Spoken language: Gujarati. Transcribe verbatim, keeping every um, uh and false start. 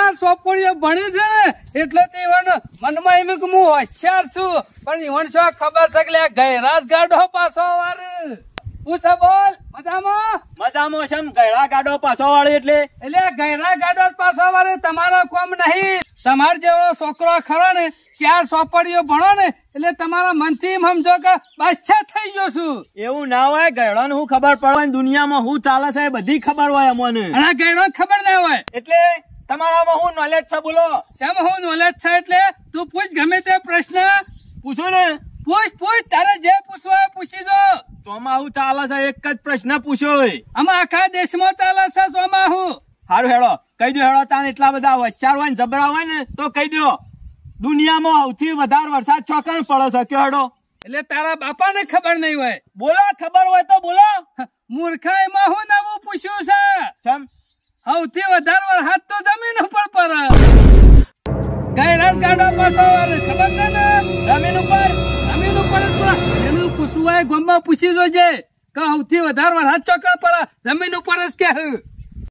ચાર સોપડીઓ ભણી છે ને એટલે તે મનમાં એમ કે હું હોશિયાર છું પણ ઈવન શું ખબર છે કે ગયરાજ ગાડો પાછો વાર પૂછે બોલ મજામાં મજામાં છે ગયરા ગાડો પાછો વાળે એટલે એટલે ગયરા ગાડો પાછો વાળે તમારો કોમ નહીં તમાર જેવો છોકરો ખરો ને ચાર સોપડીઓ ભણો ને એટલે તમારા મનથી સમજો કે બાદશાહ થઈ ગયો છું. એવું ના હોય ગયડા હું ખબર પડે દુનિયામાં હું ચાલે છે બધી ખબર હોય અમને અને ગયરો ખબર ના હોય એટલે તમારામાં હું નોલેજ છે બોલો શેમ હું નોલેજ છે એટલે તું પૂછ ગમે તે પ્રશ્ન પૂછો ને પૂછ પૂછ તારે જે પૂછવા પૂછી જો. ચોમાહુ ચાલે છે એક જ પ્રશ્ન પૂછ્યો આમાં આખા દેશમાં ચાલે છે ચોમાહુ. સારું હેડો કહી દો હેડો તાને એટલા બધા હોશિયાર હોય ને જબરા હોય ને તો કહી દો દુનિયામાં સૌથી વધારે વરસાદ ચોકણ પડે છે કયો હેડો એટલે તારા બાપા ને ખબર નહીં હોય બોલો ખબર હોય તો બોલો મૂર્ખા એમાં હું નવું પૂછ્યું છે કેમ સૌથી વધારે વરસાદ તો જમીન ઉપર પડે ગયરાજ ગાડો પાછો ખબર છે ને જમીન ઉપર જમીન ઉપર એનું પૂછવું હોય ગોમમાં પૂછી જોજે કે સૌથી વધારે વરસાદ ચોકણ પડે જમીન ઉપર જ કે